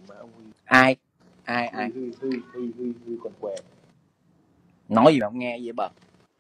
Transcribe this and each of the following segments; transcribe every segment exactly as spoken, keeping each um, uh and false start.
mà ông Huy. Ai? Ai ai? Huy Huy Huy Huy Huy Huy còn què. Nói gì mà không nghe vậy bà?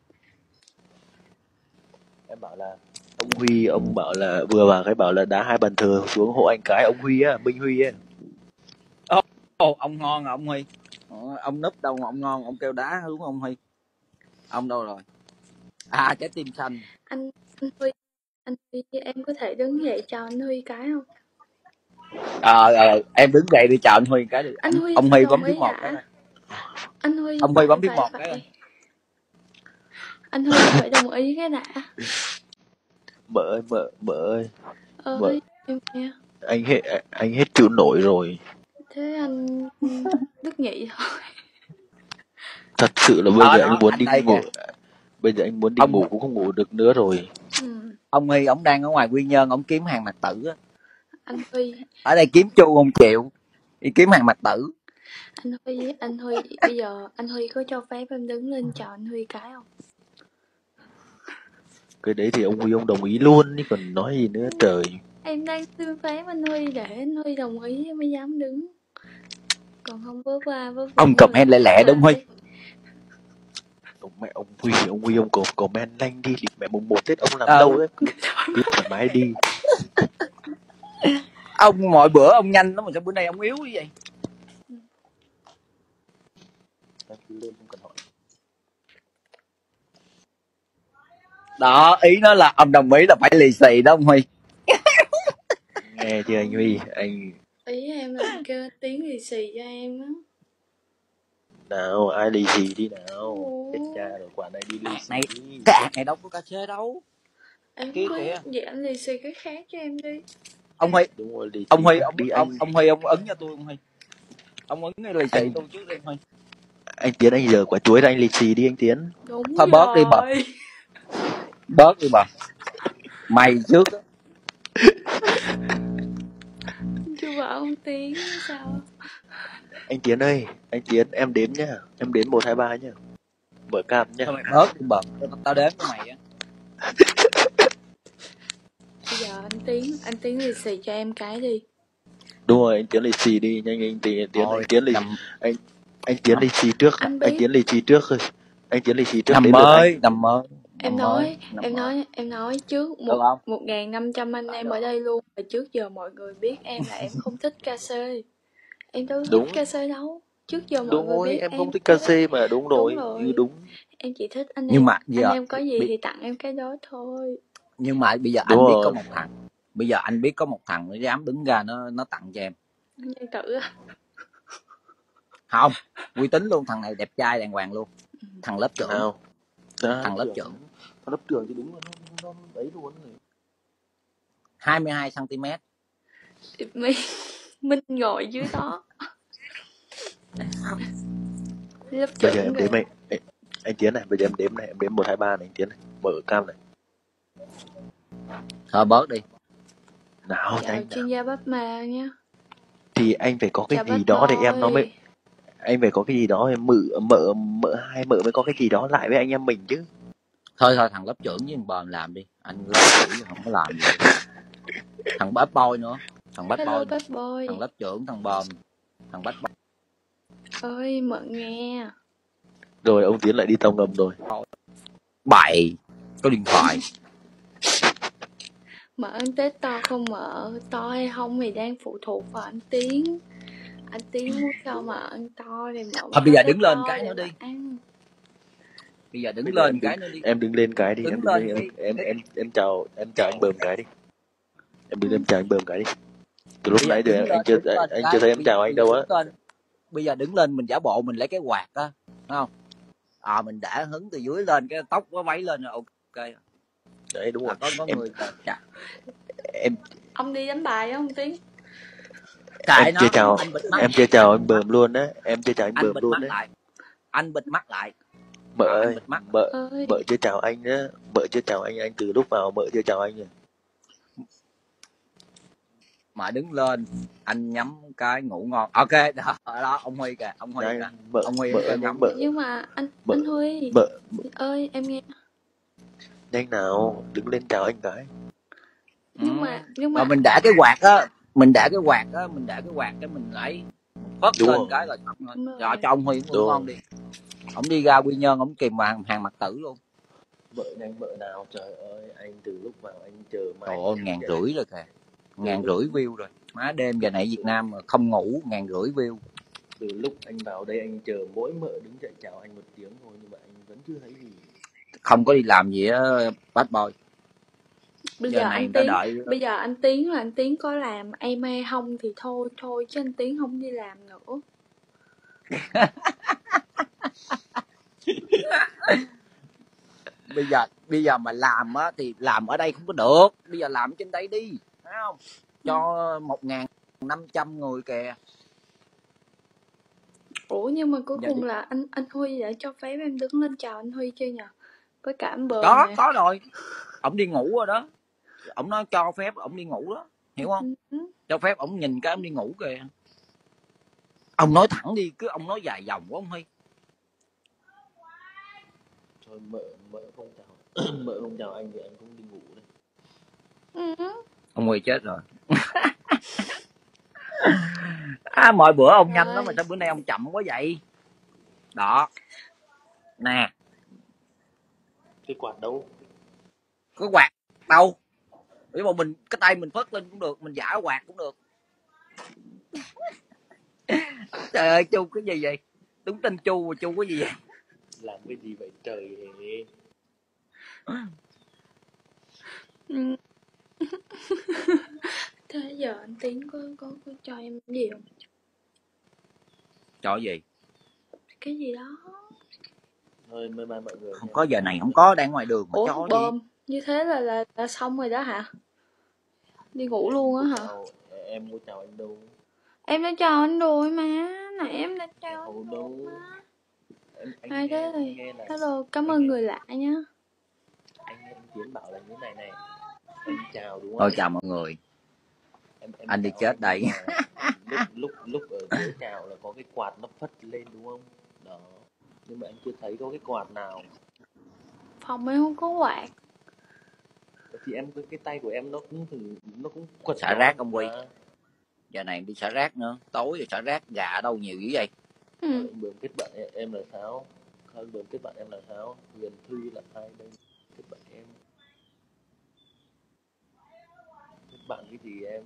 Em bảo là ông Huy, ông bảo là vừa vào cái bảo là đá hai bàn thờ xuống hộ anh cái ông Huy á, Minh Huy á. Ồ, oh, ông ngon à ông Huy. Ông núp đâu mà ông ngon, ông kêu đá đúng không Huy? Ông đâu rồi? À, trái tim xanh. Anh, anh Huy, anh Huy em có thể đứng dậy cho anh Huy cái không? Ờ à, à, em đứng dậy đi chào anh Huy cái đi. Anh Huy ông Huy bấm đồng phím ý một hả? cái này. Anh Huy Ông Huy phải, bấm phím phải, một phải. cái này. Anh Huy phải đồng ý cái đã. Mợ ơi, mợ, mợ ơi. Ơi, Mợ. em nghe. Anh hết anh hết chịu nổi rồi. Thế anh Đức nghỉ thôi. Thật sự là bây Ờ, giờ đó, anh muốn anh đi đây ngủ. kìa. Bây giờ anh muốn đi Ông... ngủ cũng không ngủ được nữa rồi. Ừ. Ông Huy ông đang ở ngoài Quy Nhơn, ông kiếm hàng mặt tử á. Anh Huy ở đây kiếm chu không chịu, đi kiếm hàng mặt tử. Anh Huy, anh Huy bây giờ anh Huy có cho phép em đứng lên chào anh Huy cái không? Cái đấy thì ông Huy ông đồng ý luôn, chứ còn nói gì nữa trời. Em đang xin phép anh Huy để anh Huy đồng ý em mới dám đứng. Còn không vớ va vớ vẩn. Ông comment lẹ lẹ đúng Huy. Ông mẹ ông Huy, ông Huy ông comment nhanh đi, mẹ mùng một Tết ông làm ờ. đâu đấy, cứ, cứ thoải mái đi. Ông mọi bữa ông nhanh lắm mà sao bữa nay ông yếu như vậy? Đó, ý nó là ông đồng ý là phải lì xì đó ông Huy. Nghe chưa anh Huy, anh ý em là kêu tiếng lì xì cho em á. Nào, ai lì xì đi nào. Chết cha rồi, quả này đi lì xì này, đi. cái ạc này đâu có cà phê đâu. Em Kia biết, kìa. vậy anh lì xì cái khác cho em đi. Ông Huy, đúng rồi, lì xì ông Huy, ông, đi ông, anh. ông Huy, ông ấn cho tôi ông Huy. Ông ấn cái lì xì anh... tôi trước đi ông Huy. Anh Tiến anh giờ quả chuối ra anh lì xì đi anh Tiến. Đúng thôi rồi. Bớt đi bà. Bớt đi bà. Mày trước á. Chưa bảo ông Tiến sao? Anh Tiến ơi, anh Tiến em đếm nhá, em đếm một hai ba nhá. Mở cam nhá. Thôi mày bớt đi bà, tao đếm cho mày á. Bây giờ anh Tiến, anh Tiến lì xì cho em cái đi. Đúng rồi, anh Tiến lì xì đi, nhanh anh Tiến, Tiến Thôi, anh Tiến lì nằm... anh anh Tiến lì xì trước, anh, anh Tiến lì xì trước thôi. Anh Tiến lì xì trước. Nằm ơi, nằm ơi. Em nói, em nói, em nói trước một một ngàn năm trăm anh em ở đây luôn. Và trước giờ mọi người biết em là em không thích ca xê. Em đâu thích ca xê đâu. Trước giờ mọi đúng người rồi, biết em em không thích ca xê mà đúng rồi, đúng rồi. Đúng. Em chỉ thích anh em. Nhưng mà anh giờ, em có gì bị... thì tặng em cái đó thôi. Nhưng mà bây giờ đúng anh rồi. biết có một thằng, bây giờ anh biết có một thằng nó dám đứng ra nó nó tặng cho em. Nhân tử à? Không, uy tín luôn, thằng này đẹp trai đàng hoàng luôn. Thằng lớp trưởng. Nào. Đó, thằng lớp trưởng. Thằng lớp trưởng thì đúng là nó, nó đấy luôn rồi. hai mươi hai xăng ti mét. Minh, Minh ngồi dưới đó. Lớp bây giờ em đếm này, anh, anh Tiến này, bây giờ em đếm này, em đếm một hai ba này anh Tiến này, mở cam này. Thôi bớt đi. Nào chào nhanh chuyên gia bắp mà nha. Thì anh phải có cái chào gì đó để em nó mới, anh phải có cái gì đó em mợ mợ mợ hai mợ mới có cái gì đó lại với anh em mình chứ. Thôi thôi thằng lớp trưởng với thằng bờm làm đi, anh lớp trưởng không có làm gì. Thằng bad boy nữa, thằng bad boy, bad boy, thằng lớp trưởng, thằng bờm, thằng bad boy. Ơi mợ nghe. Rồi ông Tiến lại đi tông ngầm rồi. Bậy, có điện thoại. Mở ăn Tết to không mở, to hay không thì đang phụ thuộc vào anh Tiến. Anh Tiến muốn sao mà ăn to thì mở. Thôi bây giờ đứng lên cái nữa đi. Ăn. Bây giờ đứng bây lên giờ cái nữa đi. Em đứng lên cái đi, đứng em lên đứng lên, cái... em, em em em chào em chào anh Bờm cái đi. Em đứng lên chào anh Bờm cái đi. Từ lúc nãy giờ anh, anh chưa anh, anh chưa thấy em chào anh đâu á. Bây giờ đứng lên mình giả bộ mình lấy cái quạt á, đúng không? À mình đã hứng từ dưới lên cái tóc có váy lên rồi, ok. Đấy đúng rồi. À, có có em, người chà. em ông đi đánh bài không Tiến? Em chưa chào, em chưa chào anh Bờm luôn á, em chưa chào anh Bờm luôn đấy. Anh bịt mắt lại. Mợ à, ơi, mợ, mợ chưa chào anh á, mợ chưa chào anh, anh từ lúc vào mợ chưa chào anh rồi. Mà đứng lên, anh nhắm cái ngủ ngon. Ok, đó, ở đó ông Huy kìa, ông Huy Đấy, kìa. mợ, ông Huy mợ, kìa ngắm. Mợ, nhưng mà anh mợ, anh Huy mợ, ơi em nghe. Nhanh nào, đứng lên chào anh cái. Nhưng ừ. mà nhưng mà Rồi mình đã cái quạt á, mình để cái quạt á, mình để cái quạt cái mình lấy phất Đúng lên rồi. cái là xong rồi. Đúng rồi. Rồi cho ông Huy ngủ Đúng ngon rồi. đi. Ông đi ra Quy Nhơn ông kìm hàng hàng mặt tử luôn. Vợ nhanh vợ nào, trời ơi, anh từ lúc vào anh chờ mãi. Trời ơi, ngàn rưỡi rồi kìa. Ngàn rưỡi view rồi. Má đêm giờ này Việt Nam mà không ngủ ngàn rưỡi view. Từ lúc anh vào đây anh chờ mỗi mợ đứng dậy chào anh một tiếng thôi nhưng mà anh vẫn chưa thấy gì. Không có đi làm gì á bad boy. Bây Giờ giờ này anh người ta Tiến, đợi. bây giờ anh Tiến là anh Tiến có làm em hay không thì thôi thôi chứ anh Tiến không đi làm nữa. Bây giờ bây giờ mà làm á thì làm ở đây không có được. Bây giờ làm trên đây đi, thấy không? Cho một ngàn năm trăm người kìa. Ủa nhưng mà cuối Giờ cùng đi. là anh anh Huy đã cho phép em đứng lên chào anh Huy chưa nhờ? Với cả anh Bờm Đó, nè. có rồi. Ổng đi ngủ rồi đó. Ổng nói cho phép ổng đi ngủ đó, hiểu không? Ừ. Cho phép ổng nhìn cái ổng đi ngủ kìa. Ông nói thẳng đi, cứ ông nói dài dòng quá ông Huy. Thôi mợ mợ không chào mợ không chào anh thì anh cũng đi ngủ đây. Ừ. Ông Huy chết rồi. À, mọi bữa ông nhanh lắm mà sao bữa nay ông chậm quá vậy? Đó. Nè. Cái quạt đâu? Cái quạt đâu? Nếu mà mình cái tay mình phất lên cũng được, mình giả quạt cũng được. Trời ơi Chu cái gì vậy? Đúng tên Chu mà Chu cái gì vậy? Làm cái gì vậy trời ơi. Ừ. Thế giờ anh Tiến có, có, có cho em gì không? Cho gì? Cái gì đó. Thôi bye bye mọi người. Không có, giờ này không có, đang ngoài đường mà. Ủa, cho Bờm, đi. như thế là, là là xong rồi đó hả? Đi ngủ luôn á hả? Em có chào anh đâu. Em đã chào anh rồi mà. Nãy em đã chào Không anh đâu. rồi mà. Em, anh Ai nghe, thế anh rồi? nghe là Hello, cảm anh ơn nghe, người lạ nhá. anh nghe anh Tiến bảo là như này này. Em chào đúng không? Thôi chào mọi người. Em, em Anh đi chào chết anh, đây. lúc lúc lúc ở dưới chào là có cái quạt nó phất lên đúng không? Đó. Nhưng mà anh chưa thấy có cái quạt nào. Phòng em không có quạt. Thì em cái, cái tay của em nó cũng thử nó cũng quật Xả rác ông Quy. Giờ này đi xả rác nữa. Tối rồi xả rác gà đâu nhiều dữ vậy? Ừ. Anh Bờm kết bạn em, em là sao? Anh Bờm kết bạn em là sao? Huyền Thư là ai đây? Kết bạn em. Kết bạn cái gì em?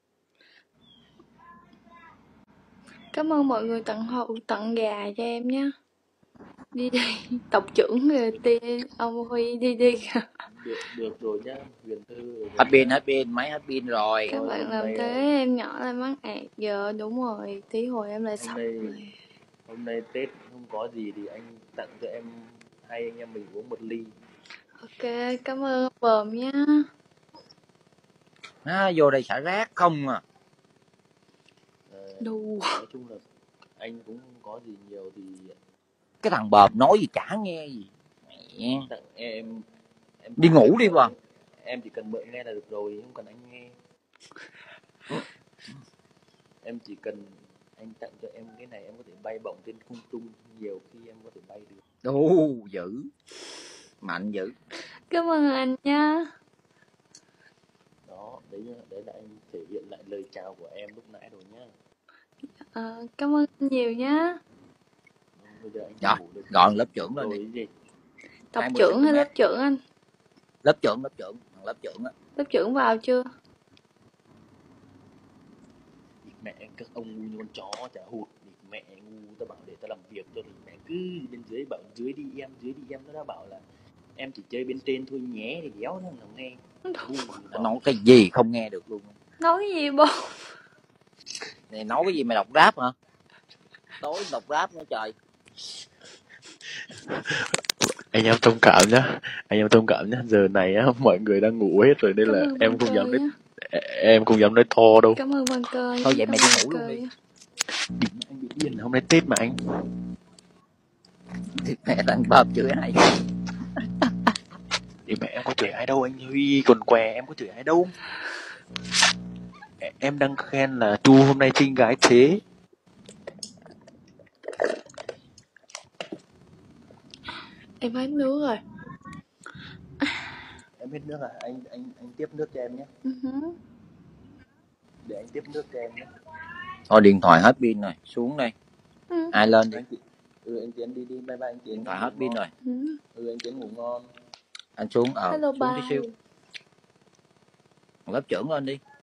Cảm ơn mọi người tặng hậu tặng gà cho em nhé. Đi đi, tộc trưởng rồi đi, ông Huy đi đi. Được, được rồi nhá, Huyền Thư. Hết pin, hết pin, máy hết pin rồi. Các Rồi, bạn hôm làm nay, thế à, em nhỏ lại mắc ạt giờ. Đúng rồi, tí hồi em lại hôm sập nay rồi. hôm nay Tết không có gì thì anh tặng cho em, hai anh em mình uống một ly. Ok, cảm ơn ông Bờm nhá. À, vô đây xả rác không à. À, Đù. nói chung là anh cũng không có gì nhiều thì Cái thằng Bờm nói gì chả nghe gì. Mẹ. tặng em, em Đi ngủ đi Bờm. Em chỉ cần mượn nghe là được rồi, không cần anh nghe. Em chỉ cần anh tặng cho em cái này, em có thể bay bổng trên không trung, nhiều khi em có thể bay được. Ồ, dữ. Mạnh dữ. Cảm ơn anh nha. Đó, đấy, đấy là anh thể hiện lại lời chào của em lúc nãy rồi nhá. À, cảm ơn anh nhiều nhá. Bây giờ anh Rồi, ngủ được gọi lớp trưởng lên rồi đi. gì? Tộc trưởng hay lớp trưởng anh? Lớp trưởng, lớp trưởng, lớp trưởng á. Lớp trưởng vào chưa? Mẹ các ông ngu như con chó chả hụt. Mẹ ngu, tao bảo để tao làm việc cho thì mẹ cứ bên dưới bảo dưới đi em, dưới đi em, nó đã bảo là em chỉ chơi bên trên thôi nhé, thì đéo nó nào nghe. Nó nói cái gì không nghe được luôn. Nói cái gì bố? Này nói cái gì mày đọc rap hả? Tối đọc rap nữa trời. Anh em thông cảm nhá, anh em thông cảm nhá, giờ này á mọi người đang ngủ hết rồi nên Cảm là ơn em Văn không Cơ dám nói, nhá. em không dám nói to đâu. Cảm ơn Văn Cơ. Thôi vậy mày đi ngủ luôn đi. Đi, anh bị điên, hôm nay Tết mà anh. Thì mẹ thằng Bờm chửi ai? Thì mẹ em có chửi ai đâu anh Huy, còn què em có chửi ai đâu. Em đang khen là Chu hôm nay xinh gái thế. Em hết nước rồi. Em hết nước à? Anh anh anh tiếp nước cho em nhé. Uh-huh. Để anh tiếp nước cho em nhé. Thôi điện thoại hết pin rồi, xuống đây. Ừ. Ai lên đi. Anh chị. Ừ anh Tiến đi đi, bye bye anh Tiến. Điện thoại hết pin rồi. Ừ. Ừ anh Tiến ngủ ngon. Anh xuống, ờ, Hello xuống tí xíu. bye. Lớp trưởng lên đi.